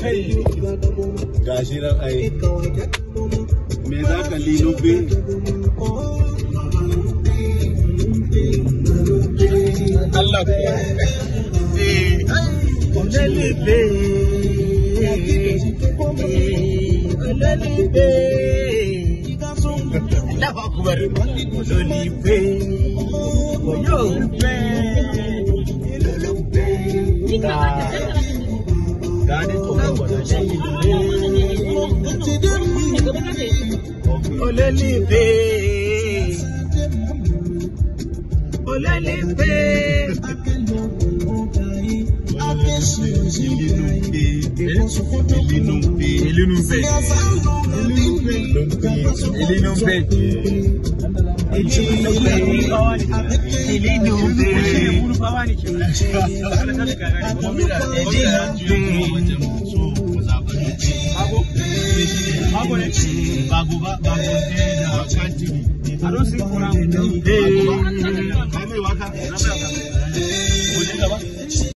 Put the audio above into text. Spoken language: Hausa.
gashi ran ai me za ka lilo be Allah ku olelebe Allahu Akbar ololibe oyobe Gani to ololibe ololibe I don't see